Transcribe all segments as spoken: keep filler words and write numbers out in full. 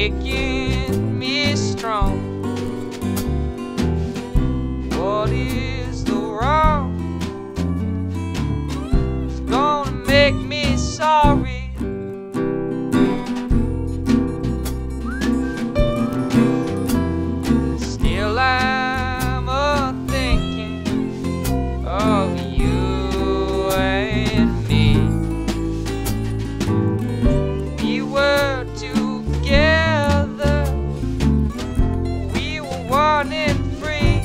making me strong. What is the wrong? It's gonna make me sorry. Still I'm a thinking of you and me. We were together, we were one and free.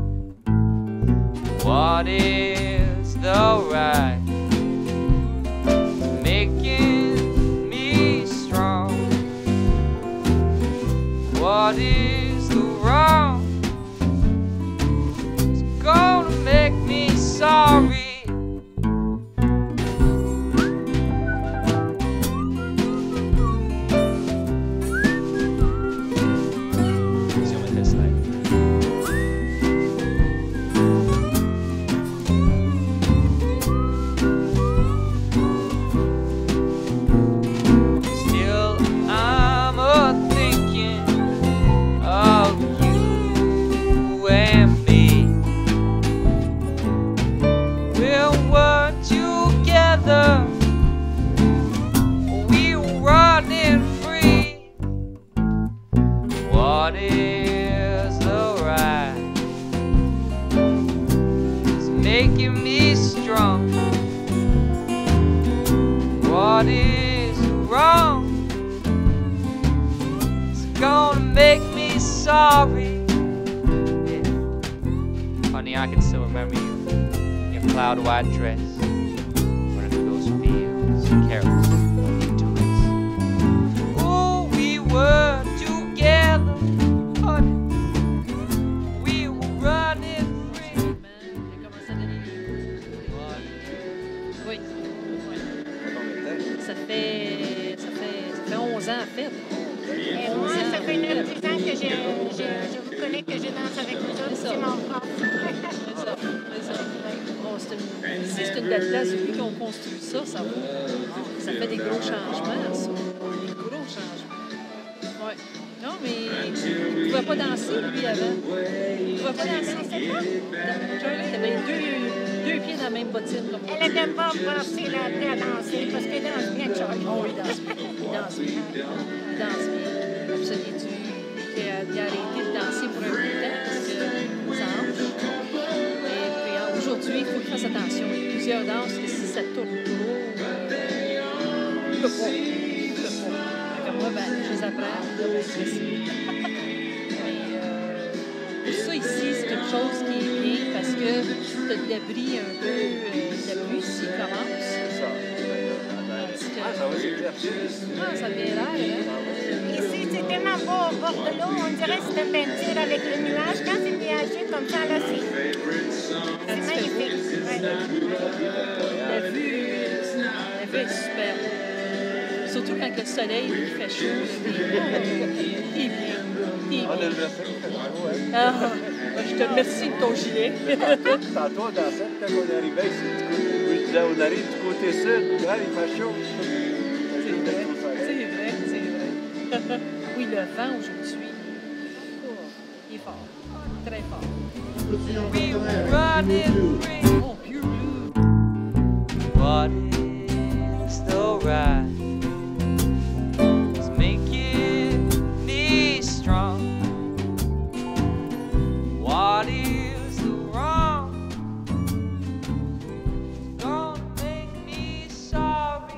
What is the right? Making me strong. What is the wrong? It's gonna make me sorry. What is the right? It's making me strong. What is wrong? It's gonna make me sorry. Yeah. Honey, I can still remember you in your cloud white dress, running through those fields, careless into it. Oh, we were together. Ça fait, ça fait, ça fait onze ans en fait. Et moi, ça fait neuf dix ans que je, je, je vous connais, que je danse avec vous autres. C'est mon prof. C'est ça, c'est ça. Bon, c'est une, si c'est une belle place, depuis qu'on construit ça, ça, ça fait des gros changements, ça. Des gros changements. Oui. Non, mais il ne pouvait pas danser, lui, avant. Il ne pouvait pas danser. Il avait deux, deux pieds dans la même bottine. Comme Elle n'était pas forcée là, à danser parce qu'elle danse bien, Charlie. Oh, il danse bien. Il danse bien. Il danse bien. Puis ça, il a dû- il a arrêté de danser pour un bout de temps parce que ça hanche. Et puis aujourd'hui, il faut qu'il fasse attention. Il y a plusieurs danses que si ça tourne trop, euh, il ne peut pas. Il ne peut pas. Comme moi, ben, je les apprends. Là, ben, je sais. Mais euh, ça ici, c'est une chose qui est bien parce que tu as le débris un peu, euh, le débris s'il commence. C'est ça. Que, Ah, ça va s'éclaircir. ah, ça vient l'air, hein? Ici, c'est tellement beau au bord de l'eau. On dirait que c'est une peinture avec le nuage. Quand c'est nuageux comme ça, là, c'est c'est magnifique. Ouais. La vue, la vue est superbe. Surtout quand le soleil il fait chaud. T'es bien. T'es bien. On a le verset qui fait chaud, hein? Ah, je te remercie de ton gilet. Tantôt, tantôt, dans cette, quand on arrivait ici, du côté, je disais, on arrive du côté sud, là, il fait chaud. C'est vrai, c'est vrai, c'est vrai. Oui, le vent aujourd'hui, oh, il est fort, très fort. We were running free. Oh, pure blue. What is the right? It's making me strong. What is the wrong? Gonna make me sorry.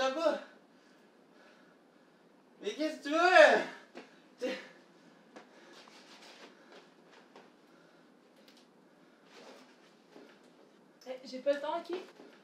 ça va? Mais qu'est-ce que tu veux? T'es- Eh, J'ai pas le temps, ok?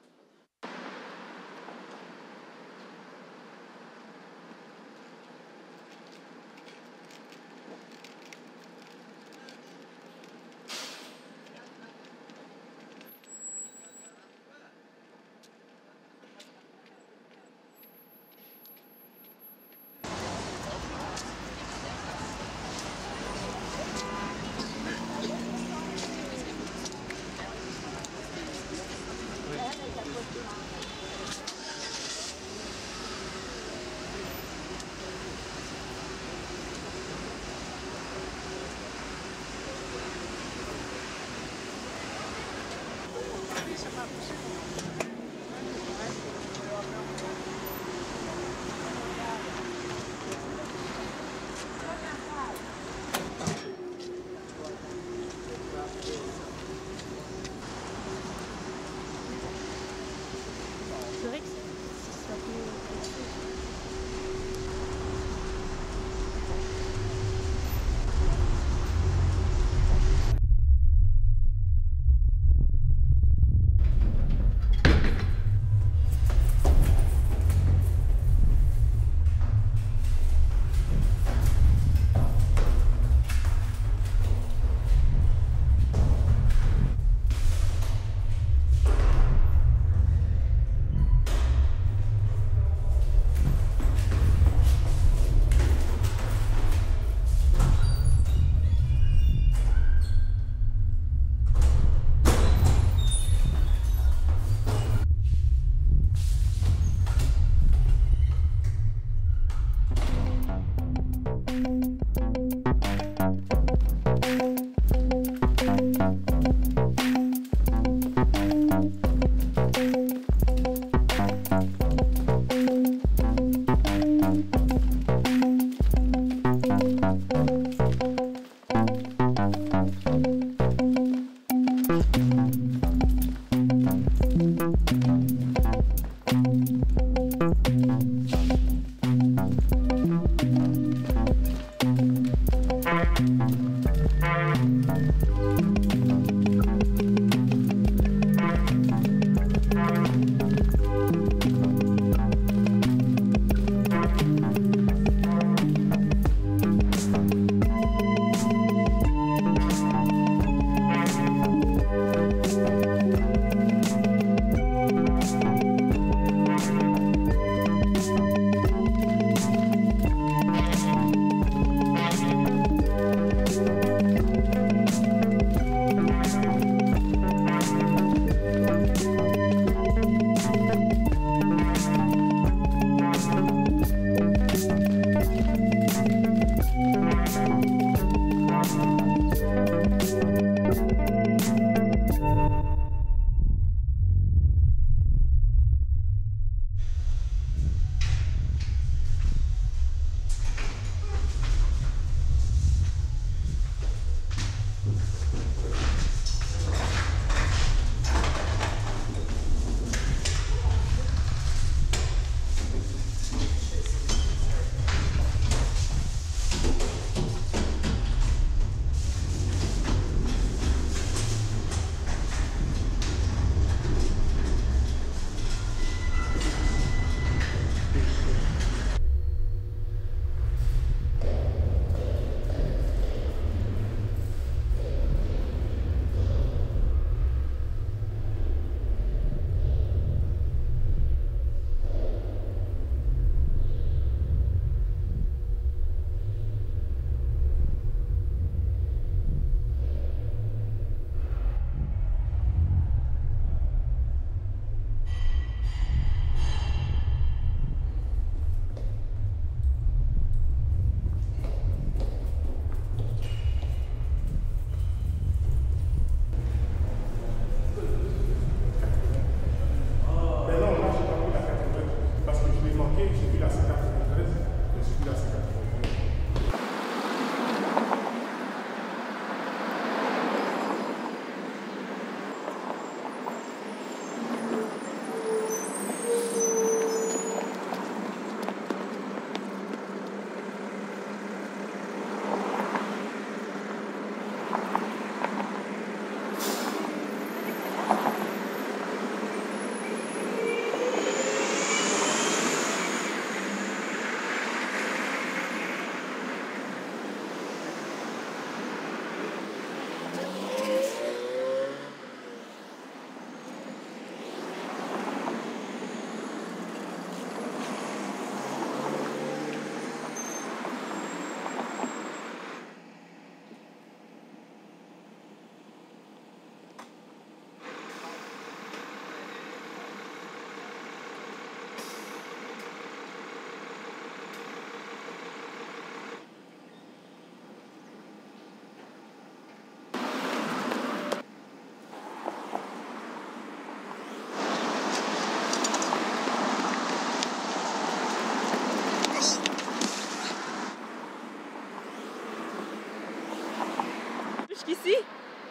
C'est vrai que ça peut...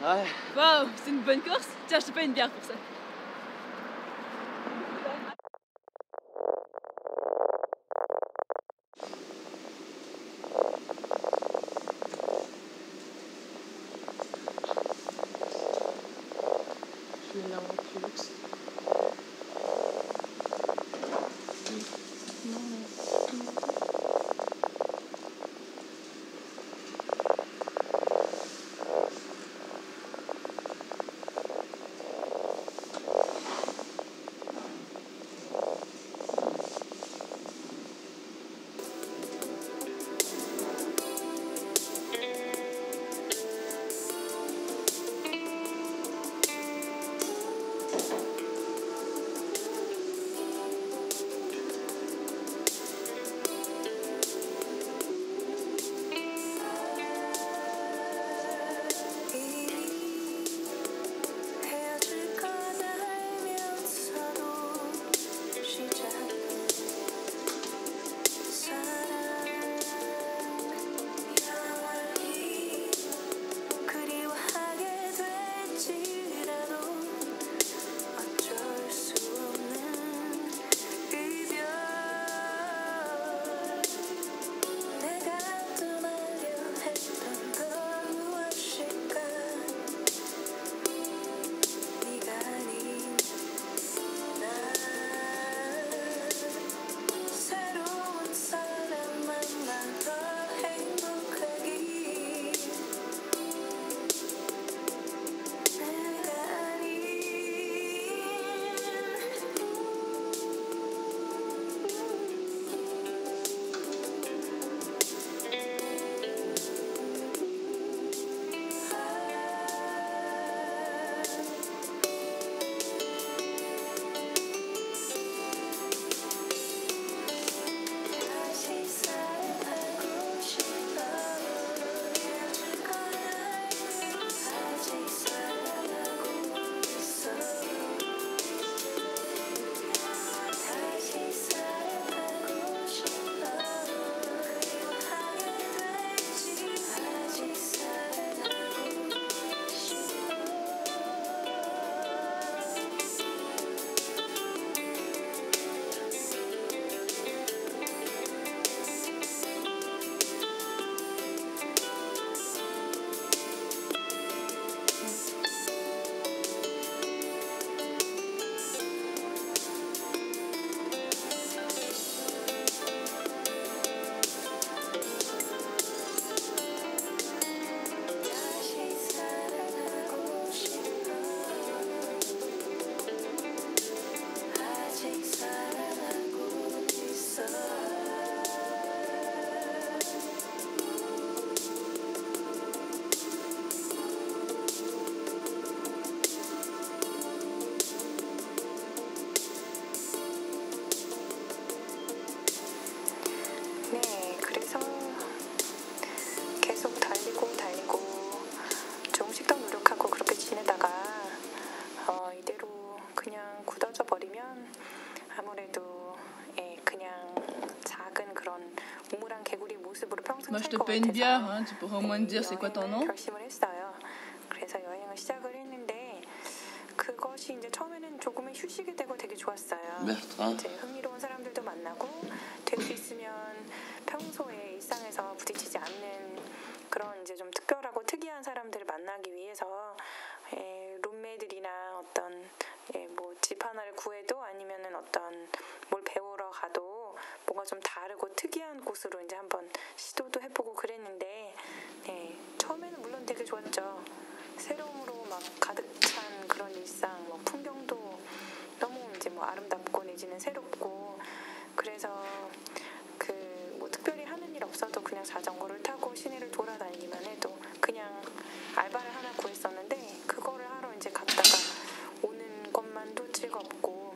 Ouais. Wow, c'est une bonne course. Tiens, je te paye une bière pour ça. Je vais l'envoyer plus. Non, non. 네, 그래서 계속 달리고 달리고 조금씩 더 노력하고 그렇게 지내다가 어, 이대로 그냥 굳어져 버리면 아무래도 예, 그냥 작은 그런 우물한 개구리 모습으로 평생 Moi, je 살 te 것 paye une bière, 같아서 hein. Tu pourras au moins me dire c'est quoi ton 여행을 nom? 결심을 했어요. 그래서 여행을 시작을 했는데 그것이 이제 처음에는 조금의 휴식이 되고 되게 좋았어요. Bertrand. 이제 흥미로운 사람들도 만나고 될 수 있으면 평소에 일상에서 부딪히지 않는 그런 이제 좀 특별하고 특이한 사람들을 만나기 위해서 예, 룸메들이나 어떤 예, 뭐 집 하나를 구해도 아니면은 어떤 뭘 배우러 가도 뭔가 좀 다르고 특이한 곳으로 이제 한번 시도도 해보고 그랬는데 네, 처음에는 물론 되게 좋았죠. 새로움으로 막 가득 찬 그런 일상, 뭐 풍경도 너무 이제 뭐 아름답고 내지는 새롭고 그래서 그 뭐 특별히 하는 일 없어도 그냥 자전거를 타고 시내를 돌아다니기만 해도 그냥 알바를 하나 구했었는데 그거를 하러 이제 갔다가 오는 것만도 즐겁고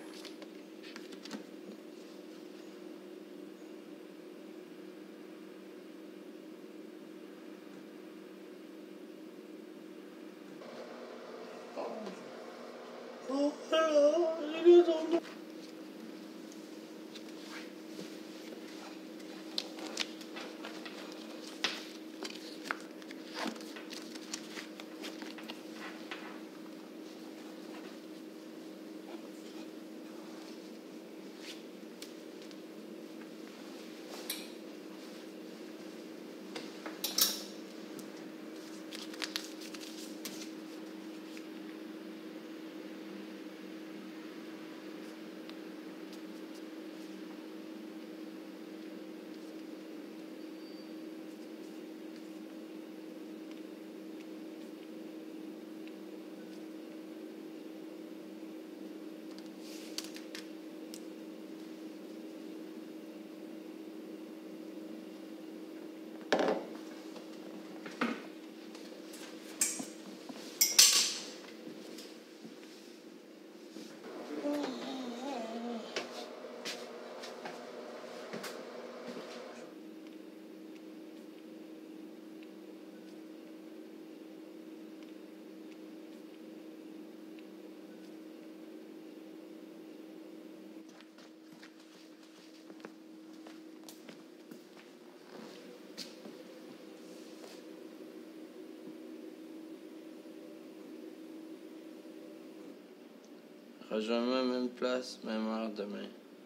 Rejoins-moi même place, même heure demain.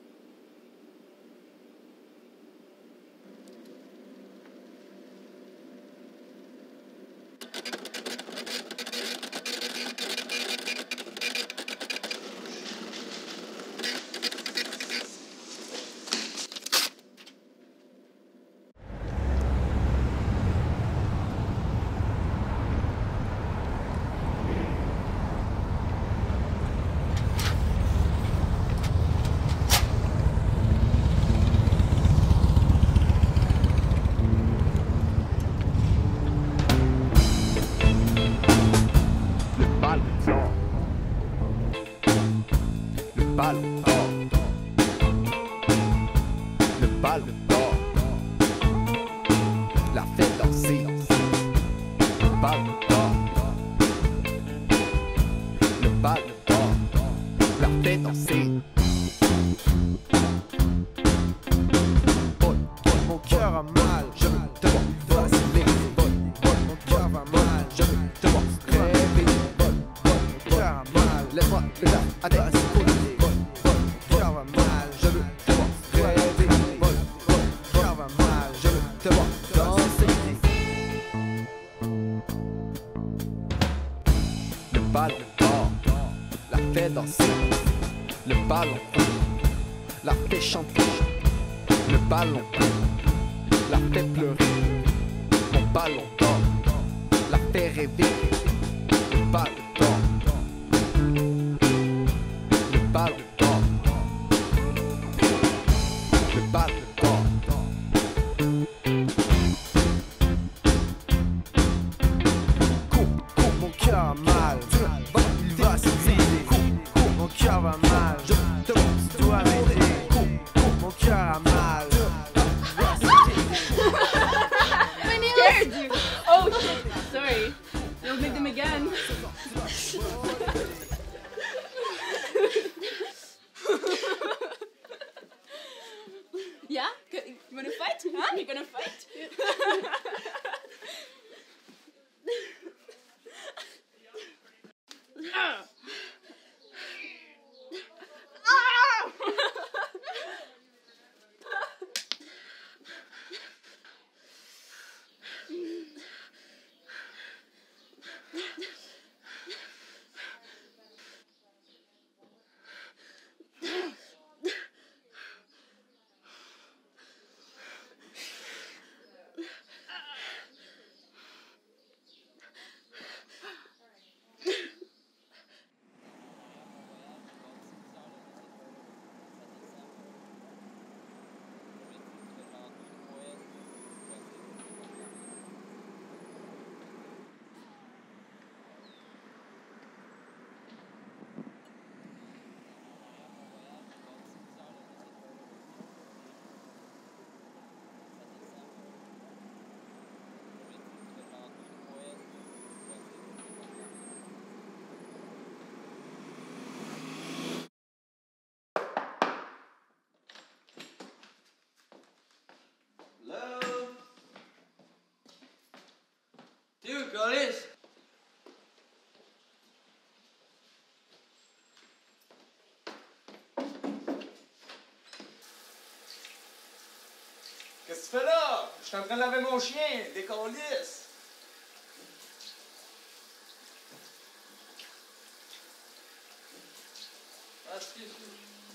ballon d'or. Le ballon d'or. La fait danser. Le ballon d'or. Le ballon d'or. La fait danser. Vol, vol, mon cœur a mal. Je veux te voir vaciler. Vol, vol, mon cœur va mal. Je veux te voir rêver. Vol, vol, mon cœur a mal. Laisse-moi le là, allez, cool. Vol, vol, mon cœur va mal. Je veux te voir rêver. Vol, vol, mon cœur va mal. Je veux te voir danser. Le ballon d'or, la fait danser. Le ballon rouge, la fait chanter. Le ballon bleu, la fait pleurer. Mon ballon d'or, la fait rêver. Le ballon d'or, le ballon d'or, le ballon d'or. Cours, cours, mon cœur a mal. Il va se vider. Cours, cours, mon cœur va mal. Je te vois, tu dois m'aider. Cours, cours, mon cœur a mal. Scared you. Oh shit. Sorry. Don't make them again. Yeah? You wanna fight? Huh? You gonna fight? Ah! Ah! Hello? Dude, Colis! Qu'est-ce que tu fais là? Je suis en train de laver mon chien, des colis. Ah, excuse, excuse.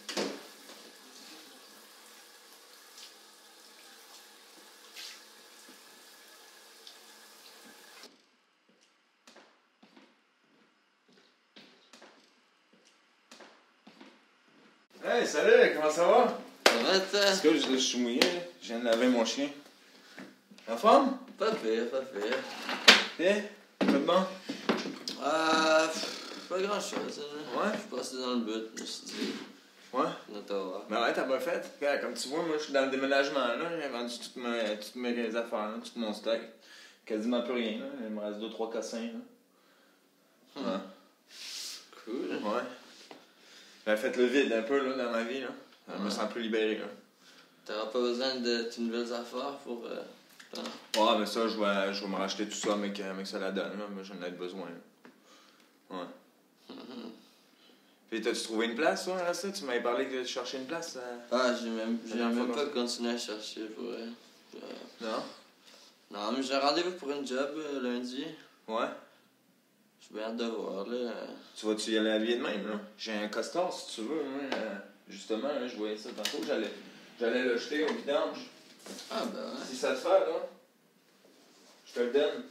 Hey, salut, comment ça va? Ça va, toi? Parce que je, je suis mouillé, là. Je viens de laver mon chien. En forme? Pas pire, pas pire. Eh? Pas de bon? Ah, pff, pas grand chose, hein. Ouais? Je suis passé dans le but, je me suis dit. Ouais? Notre Ben ouais, t'as pas fait. Regarde, comme tu vois, moi, je suis dans le déménagement, là. J'ai vendu toutes mes, toutes mes affaires, là, tout mon stock. Quasiment plus rien, là. Il me reste deux, trois cassins, là. Ouais. Cool. Ouais. J'ai fait le vide un peu, là, dans ma vie, là. Je me sens un peu libéré, là. T'auras pas besoin de tes nouvelles affaires pour. Euh, non. Ouais, mais ça, je vais, je vais me racheter tout ça, mais que, mais que ça la donne, là. Moi, j'en ai besoin, là. Ouais. Puis t'as-tu trouvé une place, toi, là, ça? Tu m'avais parlé que tu cherchais une place. Euh... Ah, j'ai même, j'ai La dernière même fois pas continué à chercher pour vrai. Je- Non? Non, mais j'ai un rendez-vous pour une job euh, lundi. Ouais. J'ai bien hâte de voir, là. Tu vas-tu y aller habillé de même, là? J'ai un costard, si tu veux, moi. Euh, justement, là, je voyais ça tantôt. J'allais, j'allais le jeter au vidange. Ah, ben ouais. Si ça te fait, là, je te le donne.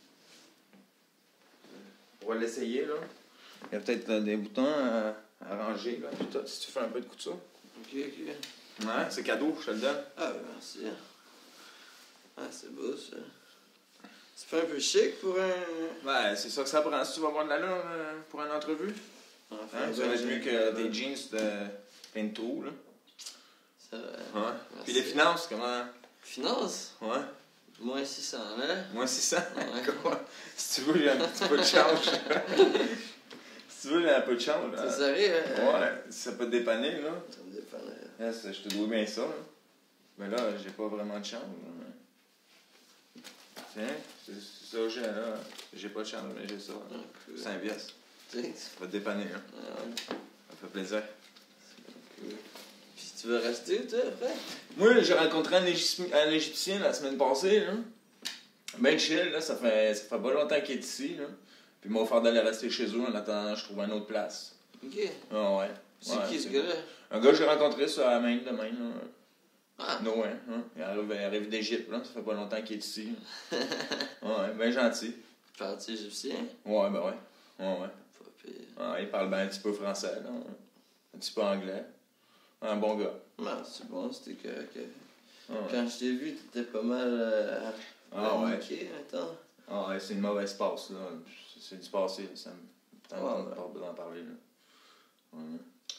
On va l'essayer, là. Il y a peut-être euh, des boutons à, à ranger, là. Puis toi, si tu fais un peu de couture. Ok, ok. Ouais, c'est cadeau, je te le donne. Ah, ben merci. Ah, c'est beau, ça. Ça fait un peu chic pour un... Ouais, c'est ça que ça prend. Si tu vas voir de l'allure euh, pour une entrevue, Enfin, hein, ça ben, va être j'ai- mieux que des jeans de plein de trous, là. Ça va. Ouais. Merci. Puis les finances, comment? Finance? Ouais. Moins six cents, là. Moi, six cents. Ouais. Quoi? Si tu veux, j'ai un petit peu de change. Si tu veux, j'ai un peu de change. C'est hein. sérieux, hein? Ouais, ça peut te dépanner, là. Ça me dépannerait. Là, ça, je te dois bien ça, là. Mais là, j'ai pas vraiment de change. là. Tiens, c'est c'est ça que j'ai, là. J'ai pas de change, mais j'ai ça. là. Un peu. cinq pièces. Tu sais, Ça va te dépanner, là. ouais, Ça fait plaisir. cool. Puis tu veux rester, toi, après? Moi, j'ai rencontré un, Égyptien, un Égyptien la semaine passée, là. Ben chill, là. Ça fait, ça fait pas longtemps qu'il est ici, là. Puis il m'a offert d'aller rester chez eux en attendant que je trouve une autre place. Ok. Ah ouais. C'est Ouais, qui, ce c'est gars-là? Un gars que j'ai rencontré sur la main de main, là. Ah, Non, ouais. Hein. Il arrive, il arrive d'Égypte, là. Ça fait pas longtemps qu'il est ici. là. Ouais, ben gentil. parti égyptien? Ouais, ben ouais. Ouais, ouais. Pas pire. Ouais, il parle bien un petit peu français, là. Un petit peu anglais. Un bon gars. Non, c'est bon, c'était correct. Ah ouais. Quand je t'ai vu, t'étais pas mal euh, Ah ouais. paniqué, attends. Ah ouais, c'est une mauvaise passe, là. C'est du passé, là. Ça me tente Ouais, pas ouais. d'en parler, là. Ouais.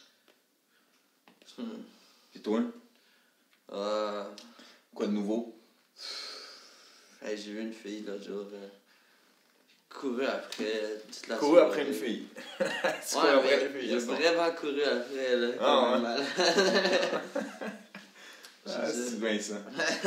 Hmm. Pis toi, Euh, quoi de nouveau? hey, j'ai vu une fille l'autre jour. Euh, couru après toute la Couru soirée. après une fille. tu Ouais, cours après mais une fille, j'ai c'est bon. vraiment couru après, là. Ah, comme un ouais. malade. Ah, c'est bien ça.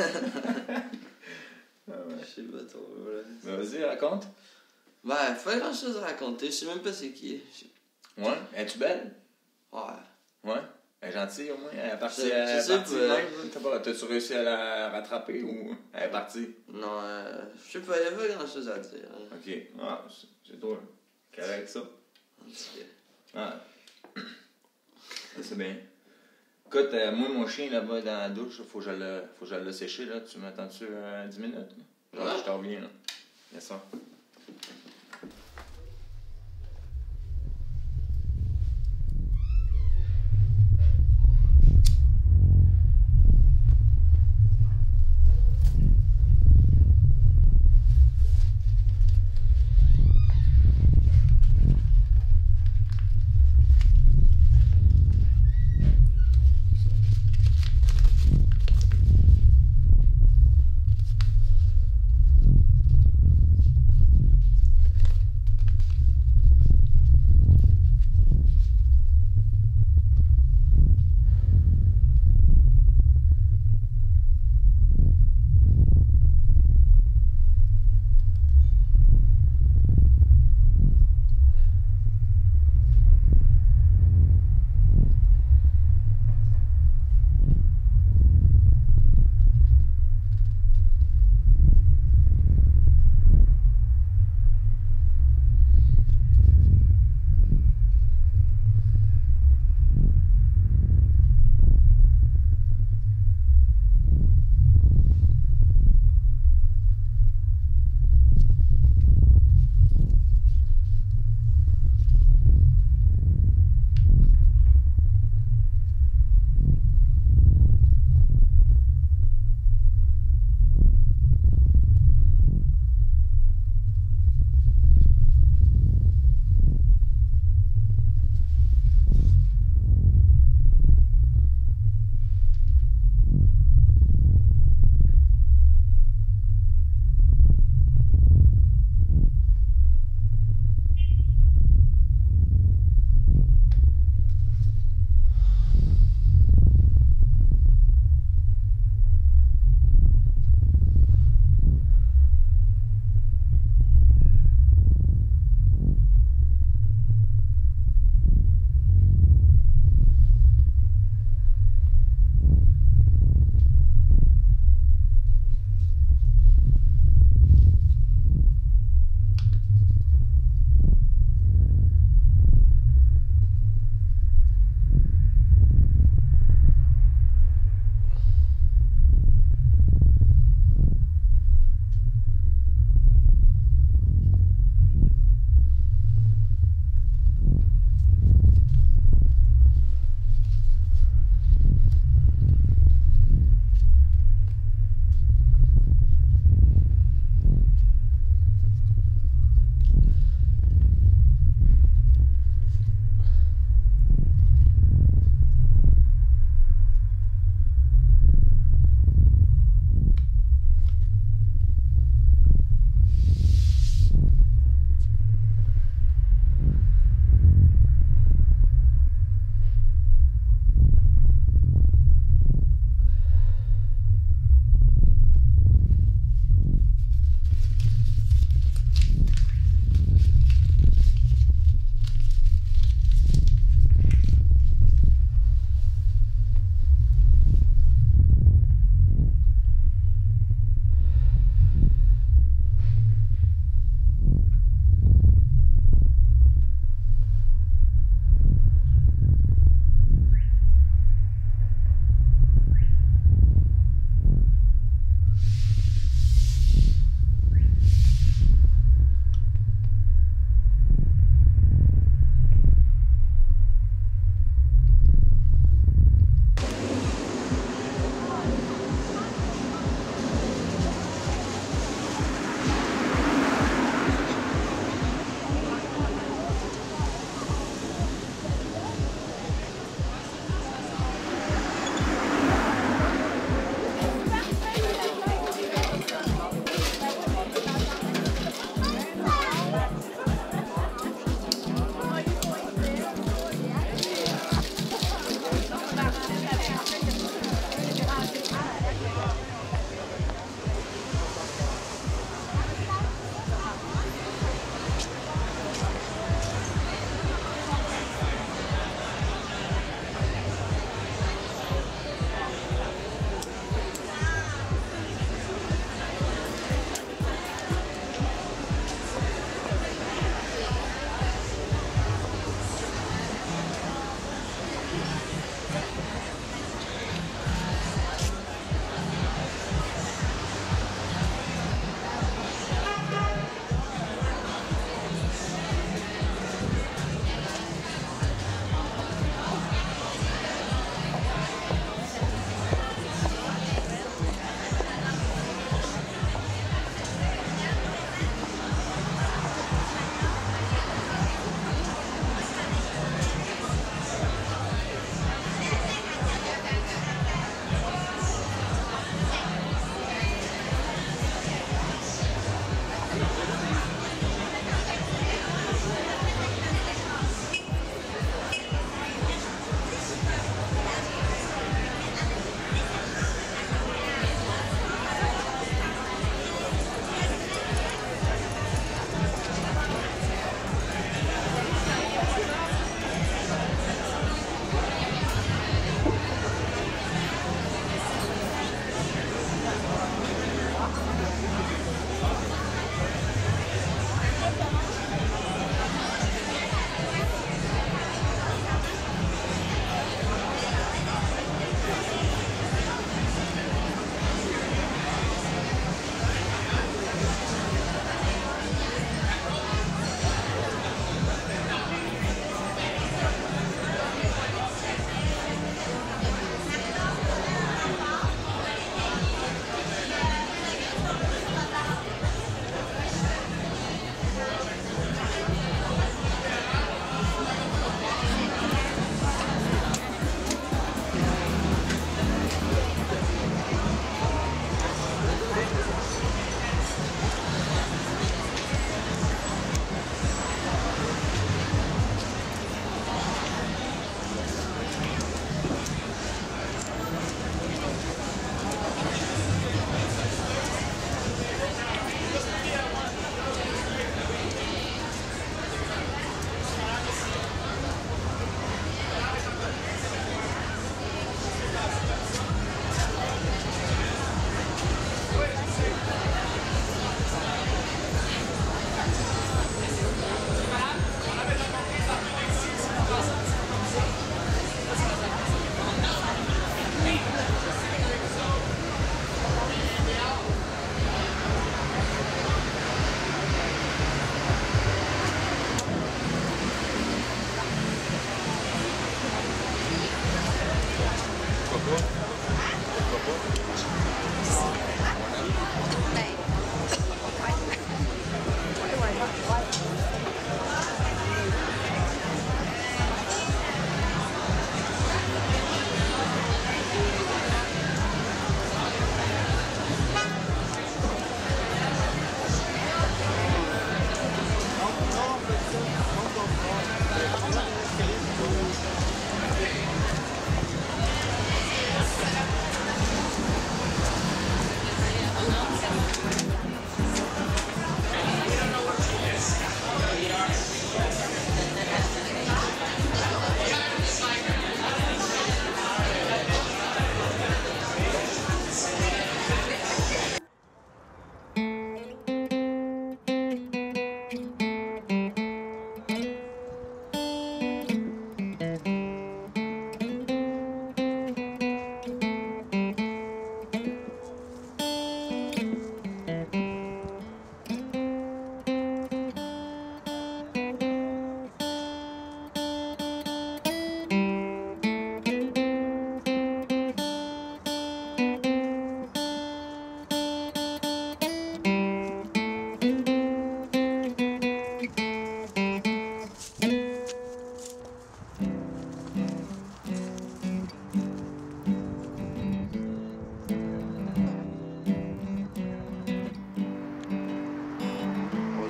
Ah ouais. Je sais pas trop, là. Ben vas-y, raconte. Ouais, pas grand chose à raconter, je sais même pas c'est qui. Je- Ouais. Es-tu belle? Ouais. Ouais. Elle est gentille au moins. Elle est partie, Je- je elle est sais partie pas. même. T'as pas- T'as-tu réussi à la rattraper ou elle est partie? Non, euh, je sais pas, il y avait pas grand chose à dire. Hein. Ok. Ah, c'est- c'est toi. Correct ça. En tout cas. Ah. Ça, c'est bien. Écoute, euh, moi, mon chien là-bas dans la douche, faut que je le, faut que je le sécher, là. Tu m'attends-tu euh, dix minutes? Là? Genre, Ouais. je t'en reviens, là. Yes, ça.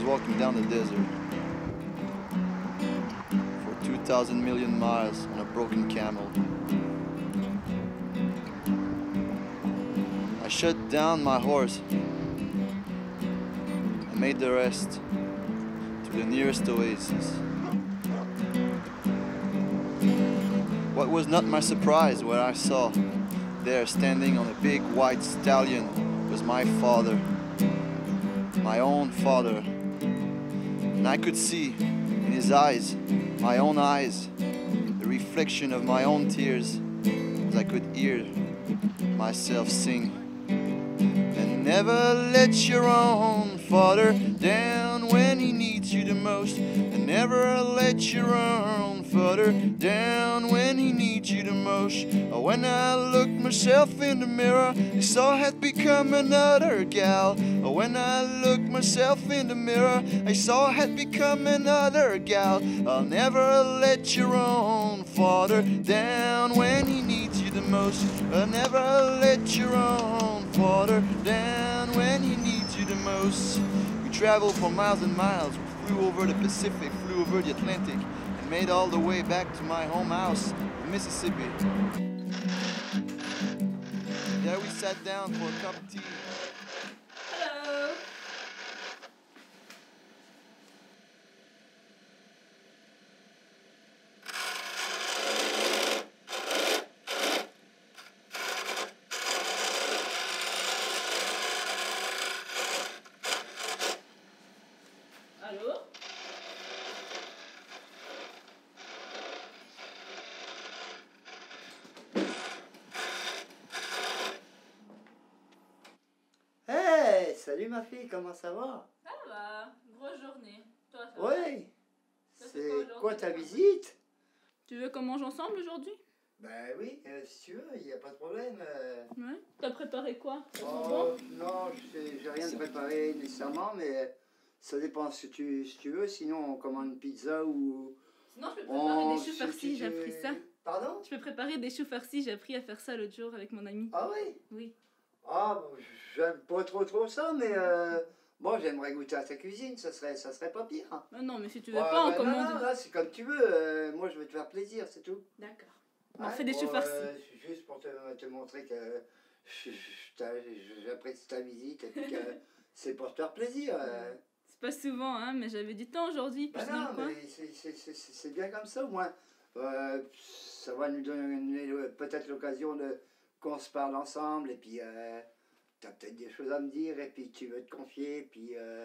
walking down the desert for two thousand million miles on a broken camel. I shut down my horse and made the rest to the nearest oasis. What was not my surprise when I saw there standing on a big white stallion was my father, my own father. And I could see in his eyes, my own eyes, the reflection of my own tears as I could hear myself sing. And never let your own father down when he needs you the most. And never let your own father down when he needs you the most. When I looked myself in the mirror, I saw I had become another gal. When I looked myself in the mirror, I saw I had become another gal. I'll never let your own father down when he needs you the most. I'll never let your own father down when he needs you the most. We traveled for miles and miles. We flew over the Pacific, flew over the Atlantic, and made all the way back to my home house in Mississippi. There we sat down for a cup of tea. Hello. Allô? Hey, salut ma fille, comment ça va? Ça va, grosse journée. Toi, ça va? Oui. Ça, c'est C'est quoi aujourd'hui? quoi ta visite? Tu veux qu'on mange ensemble aujourd'hui? Ben oui, euh, si tu veux, il n'y a pas de problème. euh. Ouais. T'as préparé quoi? Ça sent Oh, bon? non, j'ai j'ai rien de préparé nécessairement, mais ça dépend si tu, si tu veux. Sinon, on commande une pizza ou. Sinon, je peux préparer on- des choux si farcis, tu- j'ai appris ça. Pardon? Je peux préparer des choux farcis, j'ai appris à faire ça l'autre jour avec mon ami. Ah oui? Oui. Ah, bon, j'aime pas trop trop ça, mais euh, bon, j'aimerais goûter à ta cuisine, ça serait, ça serait pas pire. Hein. Ah non, mais si tu veux Ouais, pas, on ben commande. non, non, là, c'est comme tu veux. euh, moi, je veux te faire plaisir, c'est tout. D'accord. On Ouais, fait des bon, choux farcis. euh, juste pour te, te montrer que je- je- t'a- j'apprécie ta visite et puis que c'est pour te faire plaisir. euh. C'est pas souvent, hein, mais j'avais du temps aujourd'hui, puis Ben je suis dans non, le coin. mais c'est- c'est c'est- c'est bien comme ça, au moins. Euh, ça va nous donner le- peut-être l'occasion de qu'on se parle ensemble et puis euh, tu as peut-être des choses à me dire et puis tu veux te confier et puis. euh,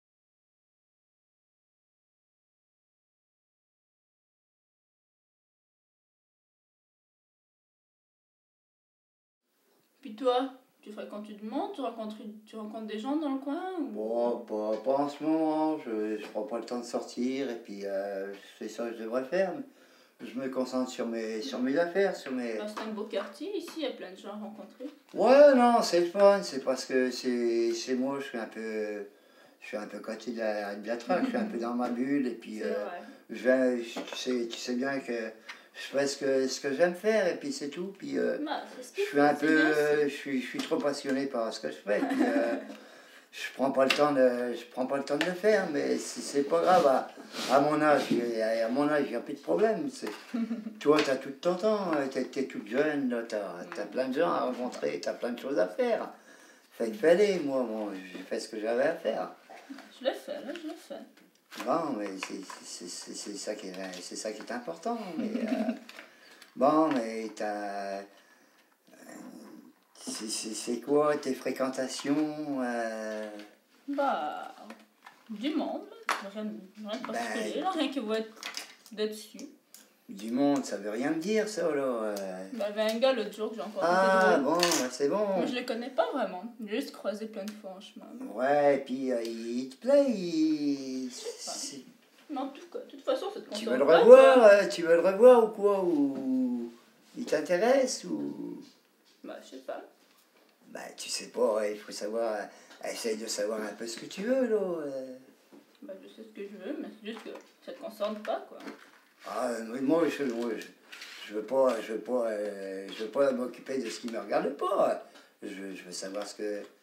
Puis toi, tu fréquentes du monde, tu rencontres, tu rencontres des gens dans le coin ou... Bon, pas, pas en ce moment, je je prends pas le temps de sortir et puis euh, c'est ça que je devrais faire. Je me concentre sur mes, sur mes affaires, sur mes... Bah, c'est un beau quartier ici, il y a plein de gens à rencontrer. Ouais, non, c'est le fun, c'est parce que c'est c'est moi, je suis un peu... Je suis un peu côté de la, de la traque, je suis un peu dans ma bulle et puis C'est euh, vrai. je vais, tu, sais, tu sais bien que je fais ce que, ce que j'aime faire et puis c'est tout. Puis euh, Bah, c'est ce je qu'il suis faut, un c'est peu, bien, c'est- je suis, je suis trop passionné par ce que je fais. Puis, euh, je prends pas le temps de, je prends pas le temps de le faire, mais c'est c'est pas grave. À, à mon âge, à mon âge, il n'y a plus de problème. C'est- Toi, tu as tout ton temps, tu es toute jeune, tu as plein de gens à rencontrer, tu as plein de choses à faire. Fait que fallait, moi, moi j'ai fait ce que j'avais à faire. Je l'ai fait, là, je l'ai fait. Bon, mais c'est c'est- c'est- c'est ça qui est, c'est ça qui est important. Mais, euh, bon, mais t'as... euh, c'est- C'est c'est quoi tes fréquentations euh, Bah, du monde, là. Rien, de- rien de particulier, là, rien qui va être là-dessus. du monde, ça veut rien me dire, ça, là. euh. Bah, il y avait un gars l'autre jour que j'ai rencontré. Ah, c'était drôle. bon, bah, c'est bon. Mais je le connais pas vraiment. J'ai juste croisé plein de fois en chemin. Ouais, et puis euh, il te plaît, il... c'est- Mais en tout cas, de toute façon, ça te Tu concerne veux le pas, revoir, quoi. euh, tu veux le revoir ou quoi? Ou il t'intéresse ou... Bah, je sais pas. Bah, tu sais pas, il faut savoir... euh, Essaye de savoir un peu ce que tu veux, là. euh. Bah, je sais ce que je veux, mais c'est juste que ça te concerne pas, quoi. Ah, mais moi, je, moi, je, je veux pas, je veux pas, euh, je veux pas m'occuper de ce qui me regarde pas. Je, je veux savoir ce que,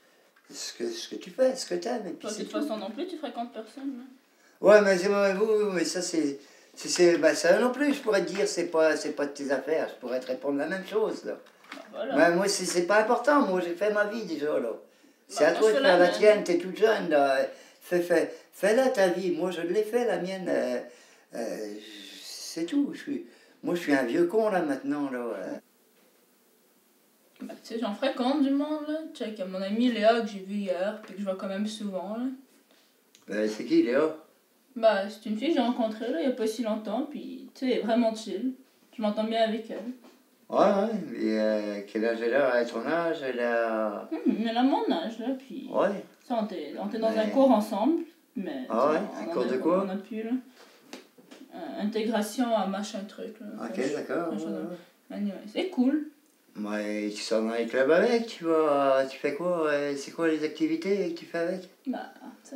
ce que, ce que tu fais, ce que t'aimes. Et puis Toi, de c'est toute tout. façon non plus, tu fréquentes personne. Là. Ouais, mais, c'est- ouais, oui, oui, mais ça, c'est. c'est- c'est- bah, ça non plus, je pourrais te dire, c'est pas, c'est pas de tes affaires. Je pourrais te répondre la même chose, là. Bah, voilà. Mais moi, c'est c'est pas important. Moi, j'ai fait ma vie déjà, là. C'est Bah, à moi, toi je de fais faire la la mienne. tienne, t'es toute jeune, là. Fais, fais, fais-la ta vie. Moi, je l'ai fait, la mienne. euh, euh, c'est tout. Je suis, moi, je suis un vieux con, là, maintenant, là. euh. Bah, tu sais, j'en fréquente du monde, là. Tu sais, comme mon amie Léa que j'ai vue hier, puis que je vois quand même souvent, là. Euh, c'est qui, Léa? Bah, c'est une fille que j'ai rencontrée, là, il y a pas si longtemps, puis, tu sais, elle est vraiment chill. Je m'entends bien avec elle. Ouais, ouais. Et euh, quel âge elle a? À ton âge, elle a. Hum, mais elle a mon âge, là, puis... Ouais. Tu sais, on était on était dans Mais- un cours ensemble, mais... Ah tu sais, ouais? on Un en cours a- de quoi? On a pu, là. Euh, intégration à machin truc, là. Ok, Enfin, je- d'accord. je- ouais, je- ouais. Anyway, c'est cool. Ouais, tu sors dans les clubs avec, tu vas. Tu fais quoi? euh, C'est quoi les activités que tu fais avec? Bah, tu sais,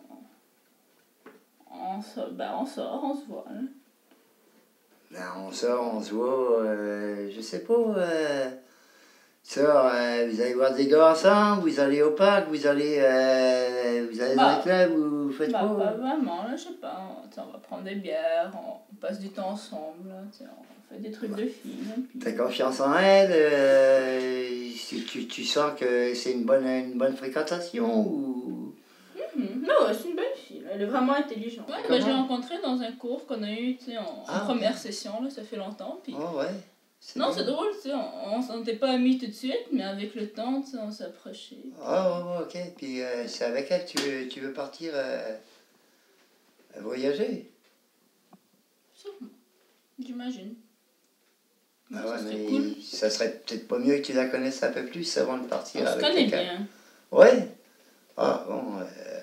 on, on, sort, bah, on sort, on se voit, là. Ben, on sort, on se voit, euh, je sais pas. Euh, sort, euh, vous allez voir des gars ensemble, vous allez au parc, vous allez, euh, vous allez dans Bah, les clubs, vous faites Bah, quoi? pas vraiment, là, je sais pas. On, tu sais, on va prendre des bières, on, on passe du temps ensemble, là, tu sais, on fait des trucs de filles, là, puis... T'as confiance en elle? Euh, tu, tu, tu sens que c'est une bonne, une bonne fréquentation ou. Mhm. Non, ouais, c'est une belle fille, là. Elle est vraiment intelligente. Ouais, bah, je l'ai Comment? rencontrée dans un cours qu'on a eu, tu sais, en, Ah, en première session, là, ça fait longtemps, puis... Oh, ouais. Non, bien. c'est drôle, tu sais, on on n'était pas amis tout de suite, mais avec le temps, tu sais, on s'est approchés. Ah, ouais, ouais, ok. Puis euh, c'est avec elle que tu veux, tu veux partir euh, voyager? Sûrement. J'imagine. Ah Ça ouais, serait mais cool. ça serait peut-être pas mieux que tu la connaisses un peu plus avant de partir On se avec connaît quelqu'un. bien. Ouais? Ah, bon. Euh...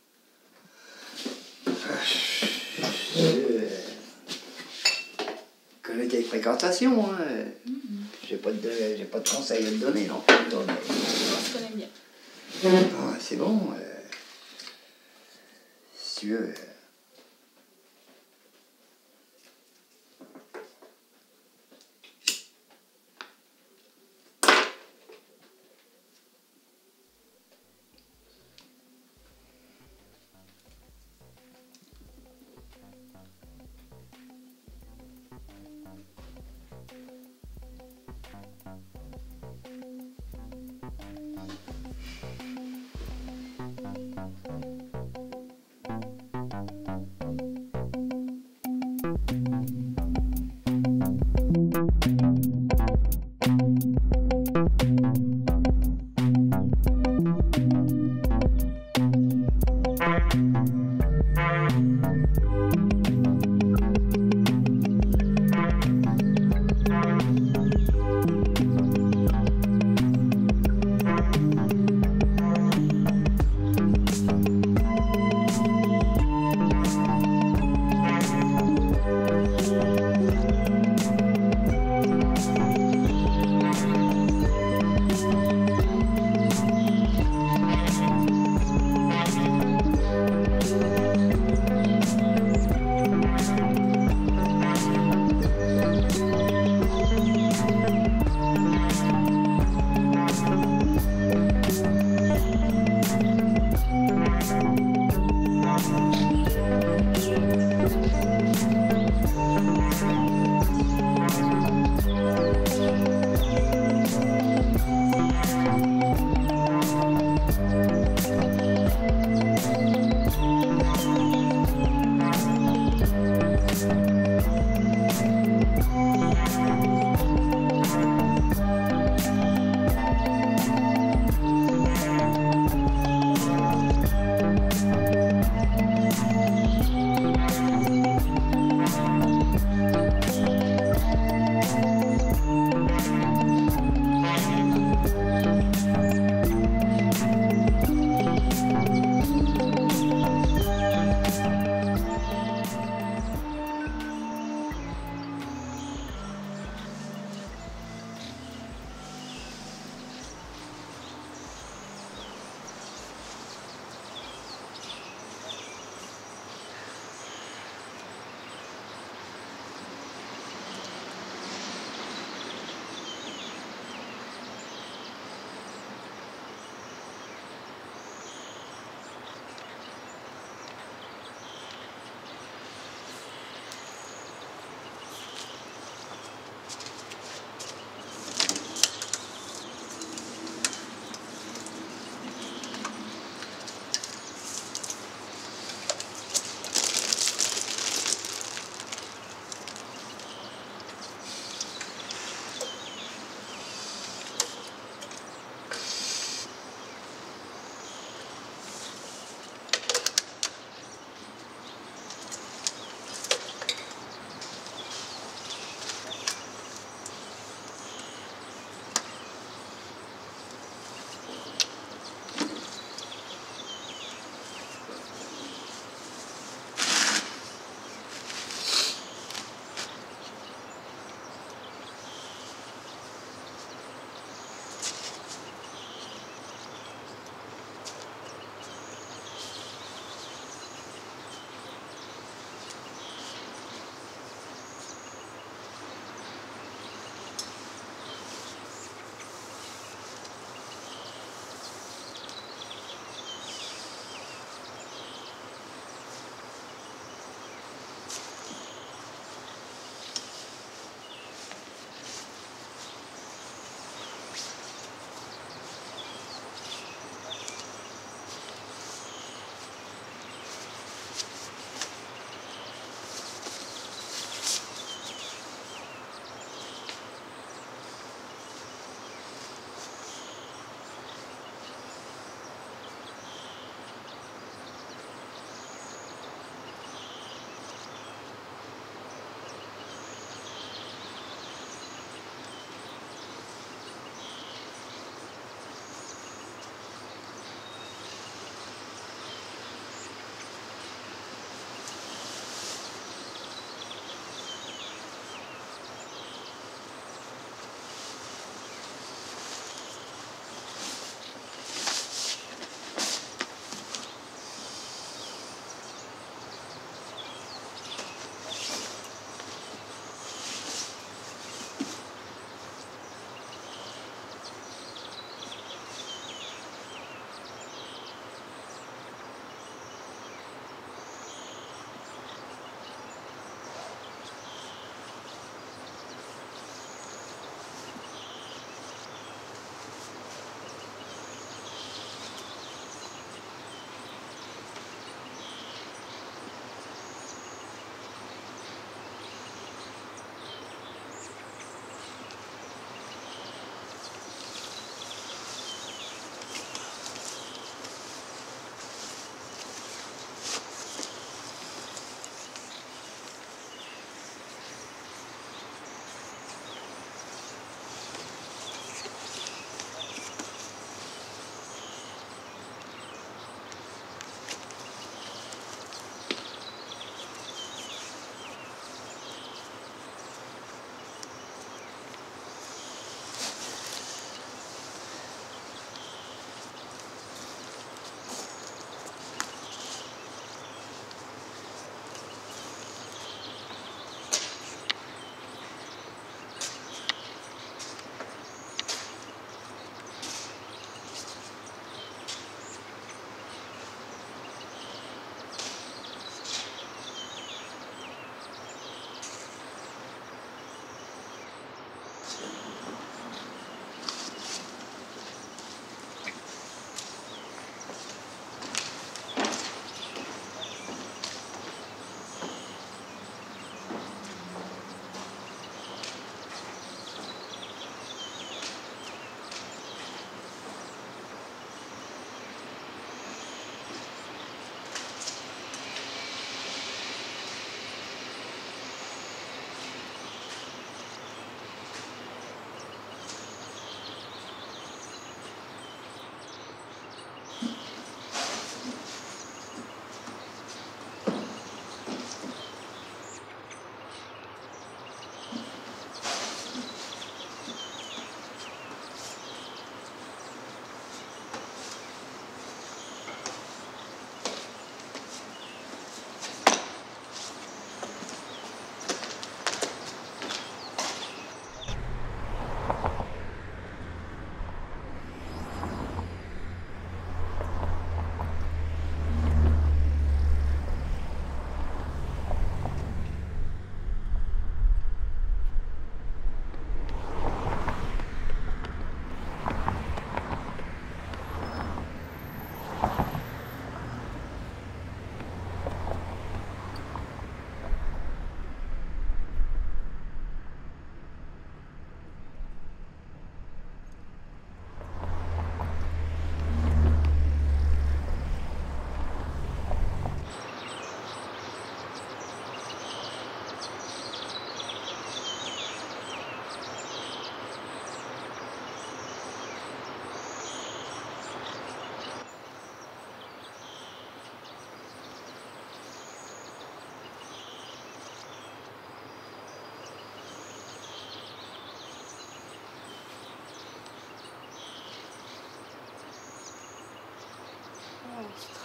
Je connais tes fréquentations, hein. J'ai pas, de, j'ai pas de conseils à te donner non plus. là, mais- On se connaît bien. Ah, c'est bon. euh, Si tu veux. euh,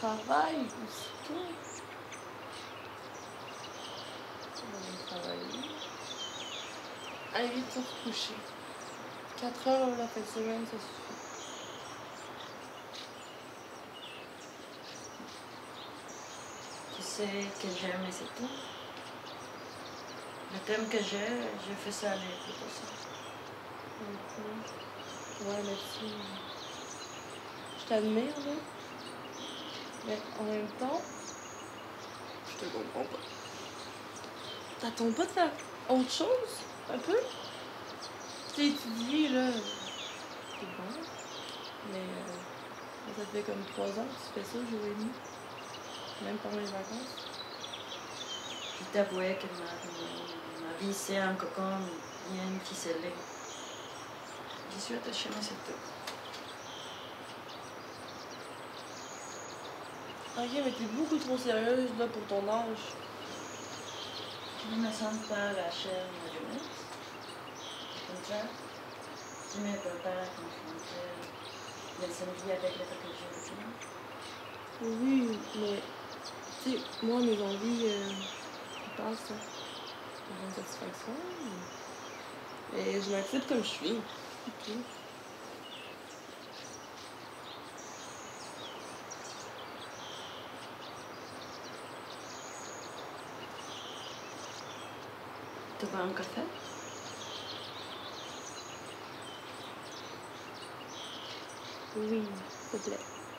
travail aussitôt. On va travailler. À huit heures coucher. quatre heures la fin de semaine, ça suffit. Tu sais que j'aime et c'est tout. Le thème que j'ai, je fais ça aller plutôt ça. Mm-hmm. Ouais, merci. Je t'admire, là. Mais en même temps, je te comprends pas. T'attends pas de faire autre chose, un peu? Tu étudié, là. C'est bon. Mais euh, ça fait comme trois ans que tu fais ça, jour et demi. Même pendant les vacances. Je t'avouais que ma, ma vie, c'est un cocon bien ficelé. Je suis attachée, mais c'est tout. Ok, mais t'es beaucoup trop sérieuse, là, pour ton âge. Je ne me sens pas la chair de ma jeunesse. Au contraire, je me prépare à confronter les samedis avec les facultés de clients. Oui, mais, tu sais, moi, mes envies, euh, ils passent, hein. J'ai une satisfaction, mais... Et je m'accepte comme je suis. Ok. Tu veux un café? Oui, s'il te plaît.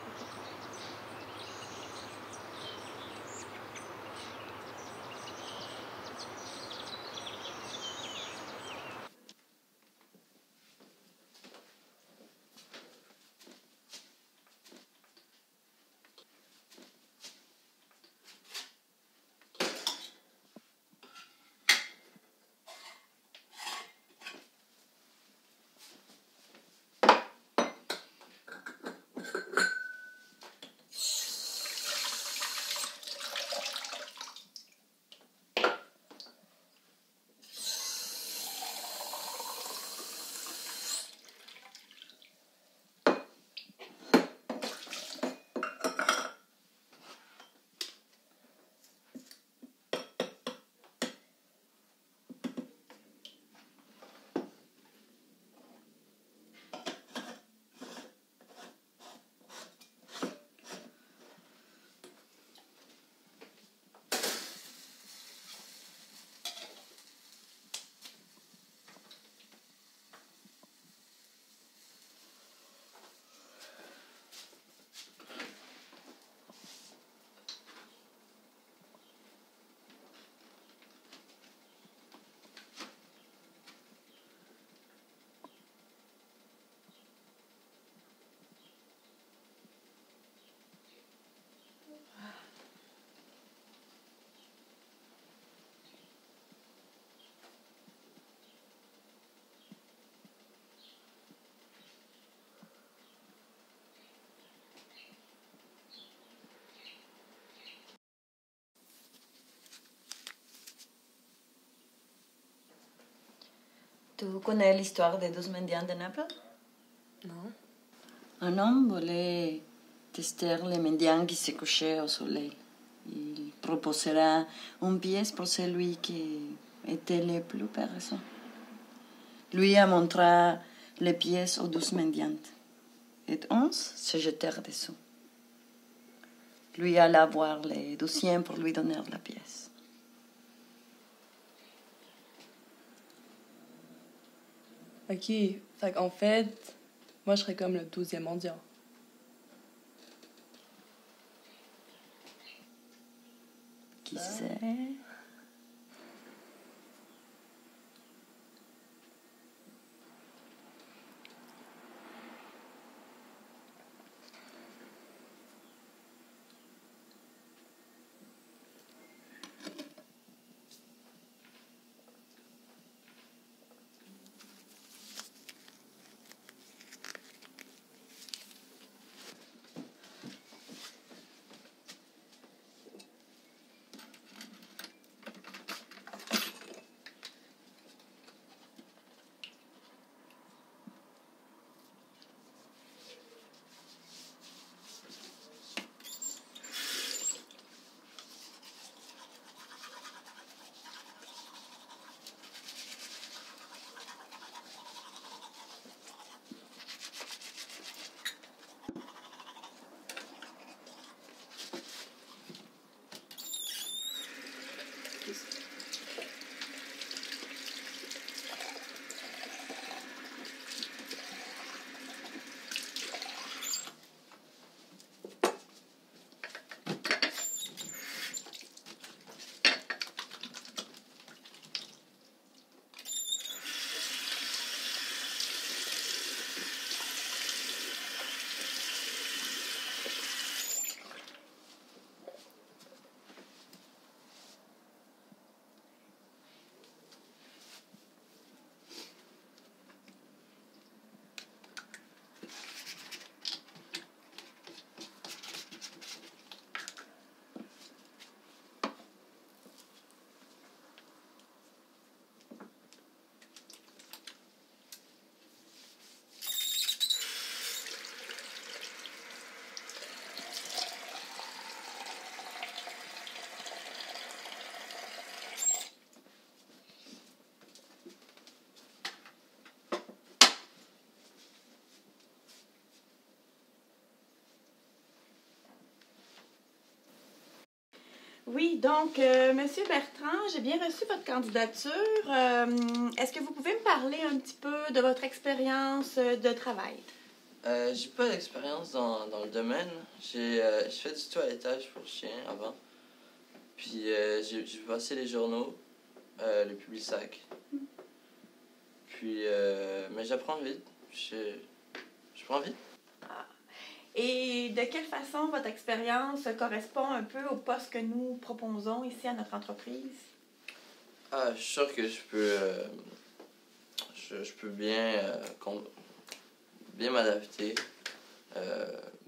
Tu connais l'histoire des douze mendiants de Naples? Non. Un homme voulait tester les mendiants qui se couchaient au soleil. Il proposera une pièce pour celui qui était le plus personne. Lui a montré les pièces aux douze mendiantes. Et onze se jetèrent dessous. Lui alla voir les douzièmes pour lui donner la pièce. Ok, fait qu'en fait, moi je serais comme le douzième mendiant. Qui sait? Oui, donc, euh, Monsieur Bertrand, j'ai bien reçu votre candidature. Euh, Est-ce que vous pouvez me parler un petit peu de votre expérience de travail? Euh, j'ai pas d'expérience dans, dans le domaine. J'ai euh, j'ai fait du toilettage pour chien avant. Puis euh, j'ai j'ai passé les journaux, euh, le Publisac. Puis, euh, mais j'apprends vite. Je, je prends vite. Ah. Et de quelle façon votre expérience correspond un peu au poste que nous proposons ici à notre entreprise? Ah, je suis sûr que je peux, euh, je, je peux bien, euh, com- bien m'adapter. Euh,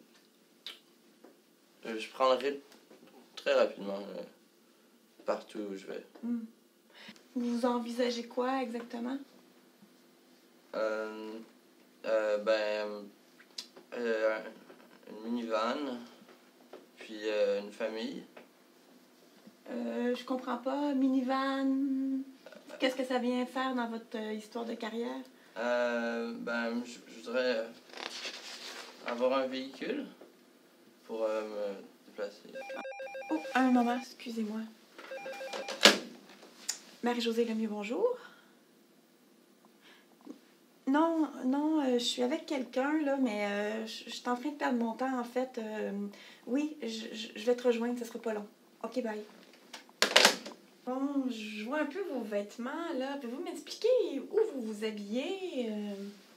je prends le rythme très rapidement euh, partout où je vais. Hmm. Vous envisagez quoi exactement? Euh, euh, ben, euh, une minivan, puis euh, une famille. Euh, je comprends pas. Minivan, qu'est-ce que ça vient faire dans votre euh, histoire de carrière? Euh, ben, je, je voudrais euh, avoir un véhicule pour euh, me déplacer. Oh, un moment, excusez-moi. Marie-Josée Lemieux, bonjour. Non, non, euh, je suis avec quelqu'un, là, mais euh, je je suis en train de perdre mon temps, en fait. Euh, oui, je, je je vais te rejoindre, ce sera pas long. OK, bye. Bon, je vois un peu vos vêtements, là. Pouvez-vous m'expliquer où vous vous habillez? Euh...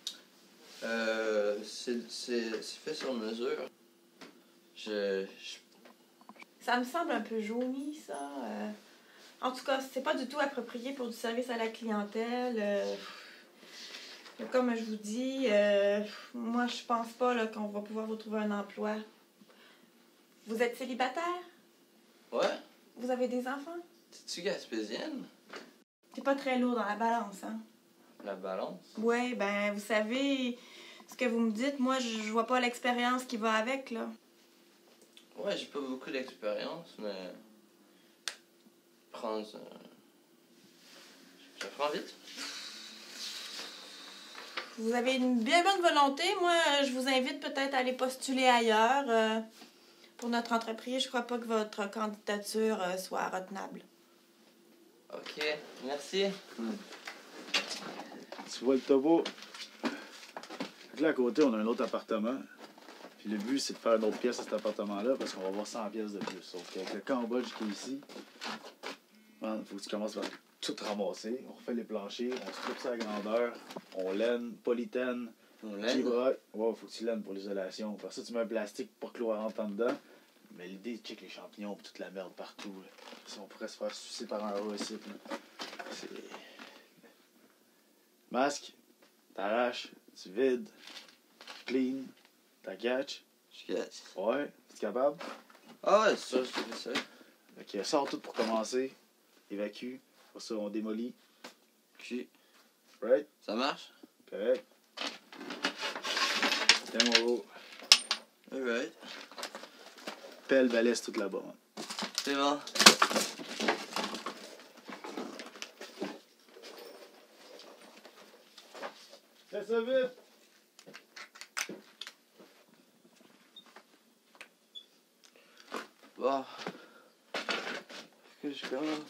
Euh, c'est c'est- c'est fait sur mesure. Je, je Ça me semble un peu jauni, ça. Euh, En tout cas, c'est pas du tout approprié pour du service à la clientèle. Euh, Comme je vous dis, euh, moi, je pense pas là, qu'on va pouvoir vous trouver un emploi. Vous êtes célibataire? Ouais? Vous avez des enfants? T'es-tu gaspésienne? C'est pas très lourd dans la balance, hein? La balance? Ouais, ben, vous savez, ce que vous me dites, moi, je je vois pas l'expérience qui va avec, là. Ouais, j'ai pas beaucoup d'expérience, mais... Prendre... Euh... J'apprends vite. Vous avez une bien bonne volonté. Moi, je vous invite peut-être à aller postuler ailleurs. Euh, pour notre entreprise, je crois pas que votre candidature euh, soit retenable. OK, merci. Tu vois le topo? Là, à côté, on a un autre appartement. Puis le but, c'est de faire une autre pièce à cet appartement-là parce qu'on va avoir cent pièces de plus. Sauf qu'avec le Cambodge qui est ici, il faut que tu commences par tout ramasser. On refait les planchers, on se coupe ça à grandeur, on laine, polythène, On laine? fibra. Ouais, faut que tu laines pour l'isolation. Après ça, tu mets un plastique pour que l'eau rentre en dedans. Mais l'idée, c'est de checker les champignons et toute la merde partout. Là. Si on pourrait se faire sucer par un rat ici. Là. C'est... Masque, t'arraches, tu vides, clean, t'as catch. Je catch. Ouais, t'es capable? Ah ouais, c'est ça, je fais ça. Ok, sors tout pour commencer. Évacue. Pour ça, on démolit. Puis, right? ça marche? Correct. Tiens, mon gros. Alright. Pelle, balèze tout là-bas. Hein. C'est bon. Fais ça vite! Bon. Est-ce que je commence?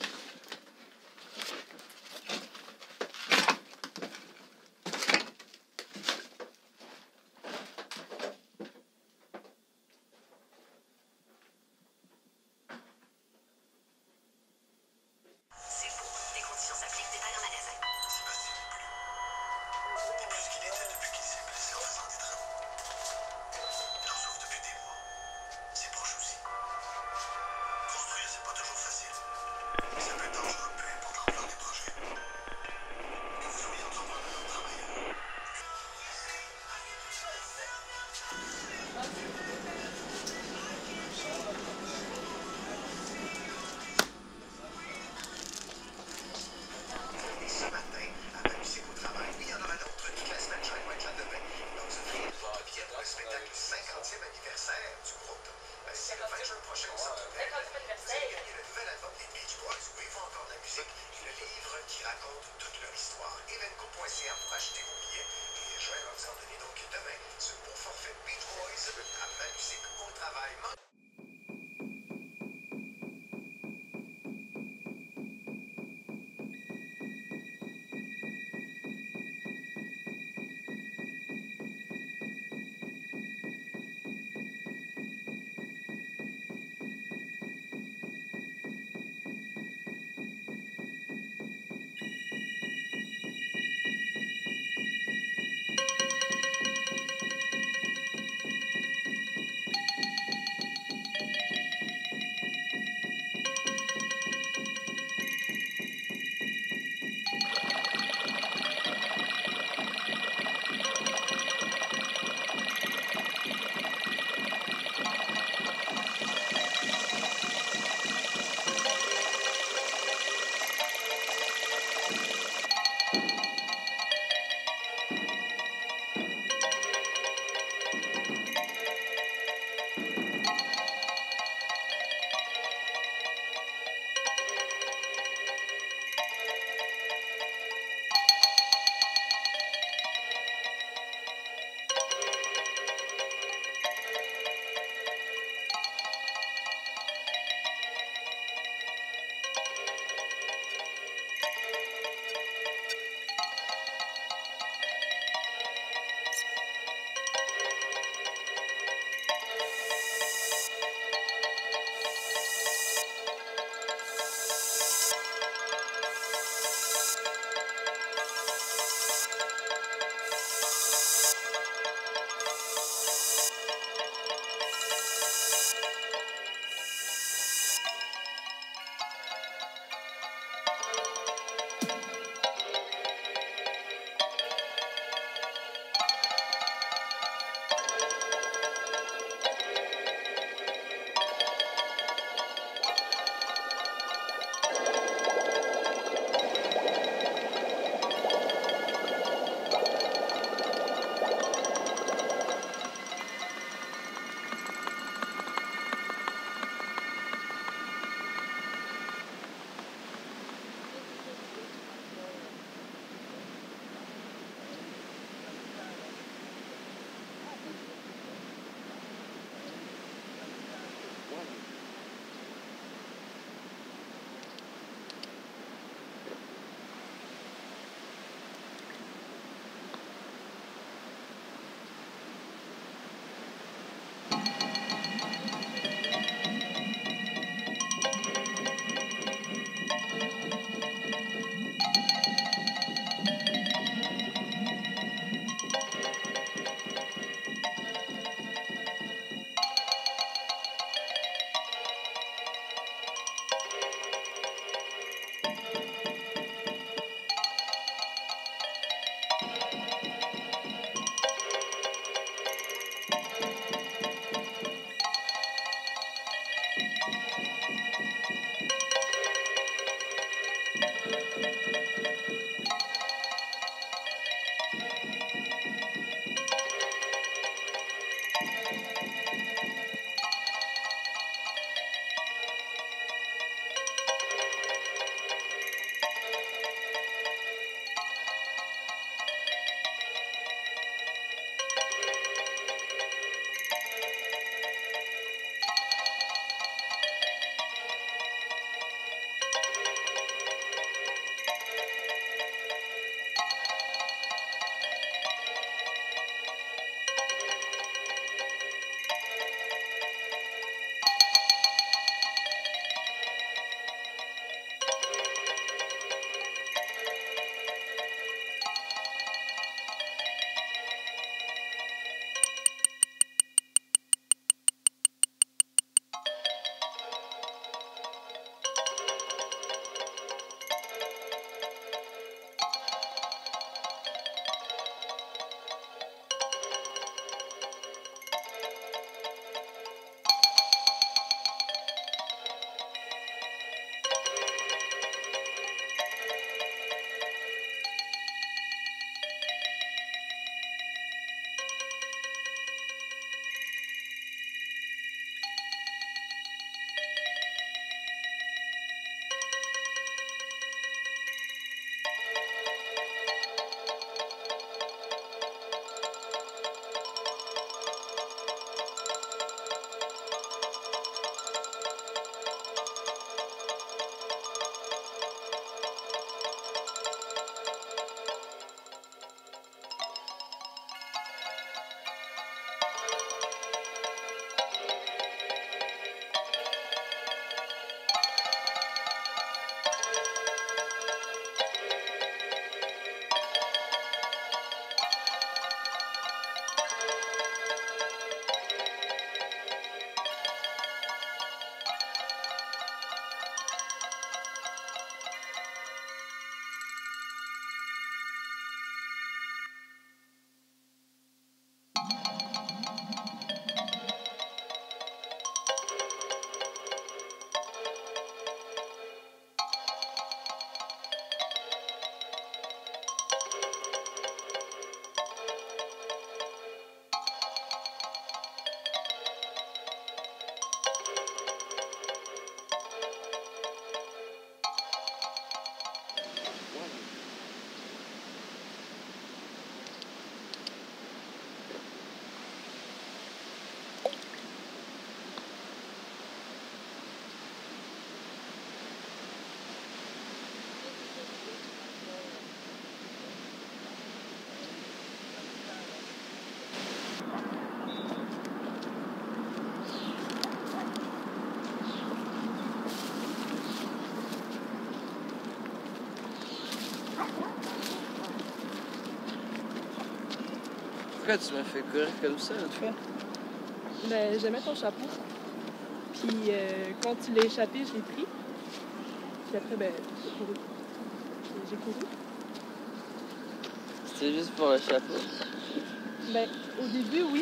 Pourquoi tu m'as fait courir comme ça l'autre fois? Ben, j'aimais ton chapeau. Puis euh, quand tu l'as échappé, je l'ai pris. Puis après, ben, j'ai couru. J'ai couru. C'était juste pour le chapeau? Ben, au début, oui.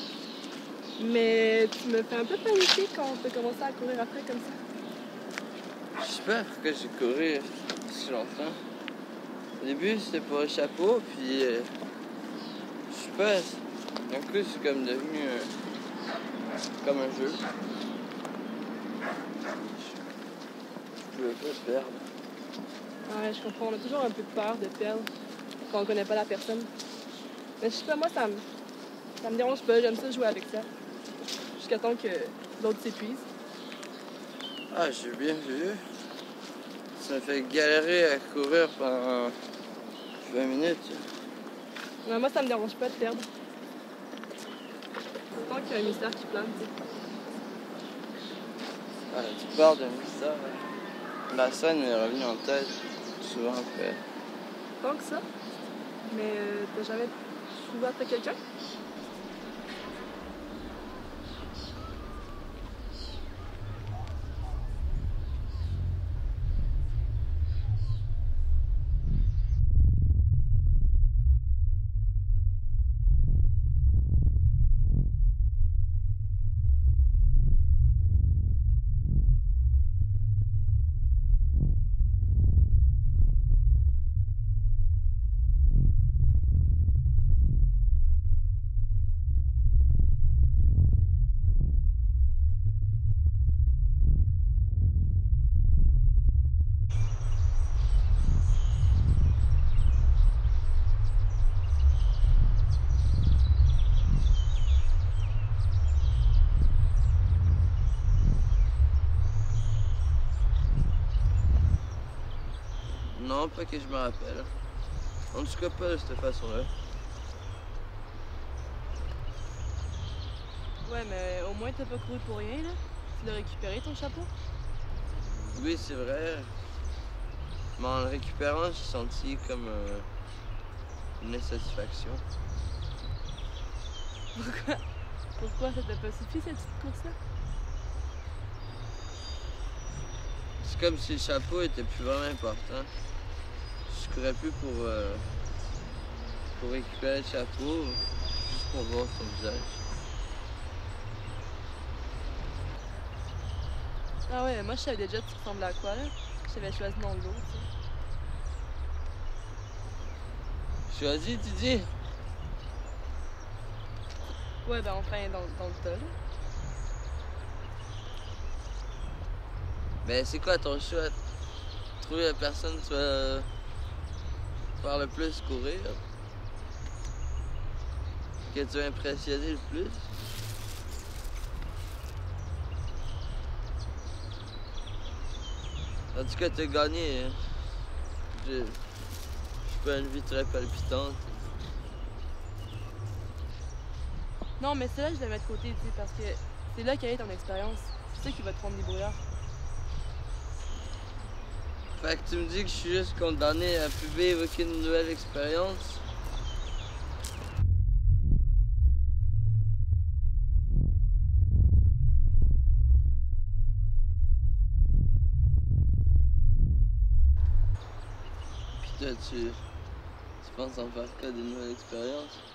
Mais tu me fais un peu paniquer quand tu as commencé à courir après comme ça. Je sais pas pourquoi j'ai couru si longtemps. Au début, c'était pour le chapeau, puis... Euh, je sais pas, d'un coup, c'est comme devenu euh, comme un jeu. Je pouvais pas perdre. Ouais, je comprends. On a toujours un peu peur de perdre quand on connaît pas la personne. Mais je sais pas, moi, ça me, ça me dérange pas. J'aime ça jouer avec ça. Jusqu'à temps que l'autre s'épuise. Ah, j'ai bien vu. Ça me fait galérer à courir pendant vingt minutes. Mais moi, ça me dérange pas de perdre. Tant qu'il y a un mystère qui plane, tu sais. Ah, tu parles de mystère. La scène m'est revenue en tête souvent après. Tant que ça. Mais euh, t'as jamais trouvé après quelqu'un? Non, pas que je me rappelle. En tout cas, pas de cette façon-là. Ouais, mais au moins t'as pas couru pour rien, là. Tu l'as récupéré, ton chapeau? Oui, c'est vrai. Mais en le récupérant, j'ai senti comme euh, une insatisfaction. Pourquoi? Pourquoi ça t'a pas suffi, cette petite course-là? C'est comme si le chapeau était plus vraiment important. Je courais plus pour, euh, pour récupérer le chapeau, juste pour voir son visage. Ah ouais, moi je savais déjà tu ressemblais à quoi, là. Je t'avais choisi dans le lot, tu sais. Choisi, tu dis? Ouais, ben enfin, dans, dans le tas, là. Ben, c'est quoi ton choix? Trouver la personne que tu vas faire le plus courir? Que tu vas impressionner le plus? En tout cas, t'as gagné. Hein. J'ai pas une vie très palpitante. Non, mais celle-là, je vais mettre de côté, tu sais, parce que c'est là qu'elle est ton expérience. C'est ça qui va te rendre débrouillard. Fait que tu me dis que je suis juste condamné à plus vivre aucune nouvelle expérience? Pis toi, tu, tu penses en faire quoi des nouvelles expériences?